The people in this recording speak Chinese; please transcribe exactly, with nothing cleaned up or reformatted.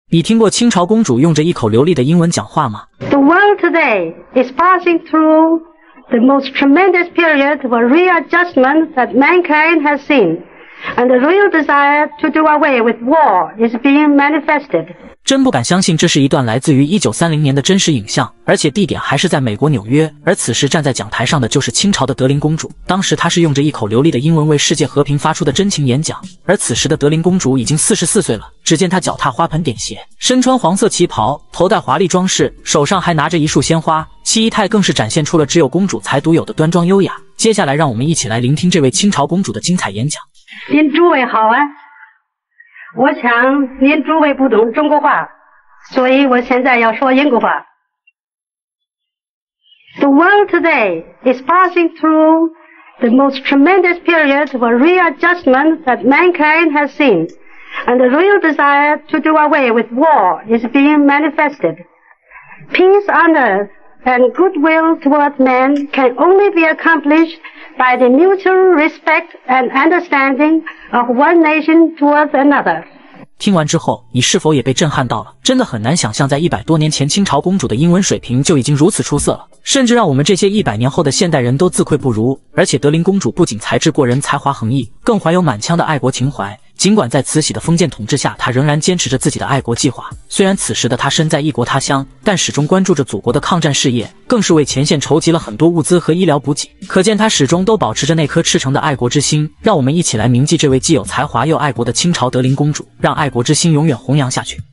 你听过清朝公主用着一口流利的英文讲话吗？ The world today is passing through the most tremendous period of readjustment that mankind has seen, and the real desire to do away with war is being manifested. 真不敢相信，这是一段来自于一九三零年的真实影像，而且地点还是在美国纽约。而此时站在讲台上的就是清朝的德龄公主，当时她是用着一口流利的英文为世界和平发出的真情演讲。而此时的德龄公主已经四十四岁了，只见她脚踏花盆点鞋，身穿黄色旗袍，头戴华丽装饰，手上还拿着一束鲜花，其仪态更是展现出了只有公主才独有的端庄优雅。接下来，让我们一起来聆听这位清朝公主的精彩演讲。 您诸位好啊！我想您诸位不懂中国话，所以我现在要说英国话。The world today is passing through the most tremendous period of readjustment that mankind has seen, and the real desire to do away with war is being manifested. Peace on earth and goodwill toward men can only be accomplished by the mutual respect and understanding of one nation towards another. 听完之后，你是否也被震撼到了？真的很难想象，在一百多年前，清朝公主的英文水平就已经如此出色了，甚至让我们这些一百年后的现代人都自愧不如。而且德龄公主不仅才智过人，才华横溢，更怀有满腔的爱国情怀。尽管在慈禧的封建统治下，她仍然坚持着自己的爱国计划。虽然此时的她身在异国他乡，但始终关注着祖国的抗战事业，更是为前线筹集了很多物资和医疗补给。可见她始终都保持着那颗赤诚的爱国之心。让我们一起来铭记这位既有才华又爱国的清朝德龄公主，让爱国之心永远弘扬下去。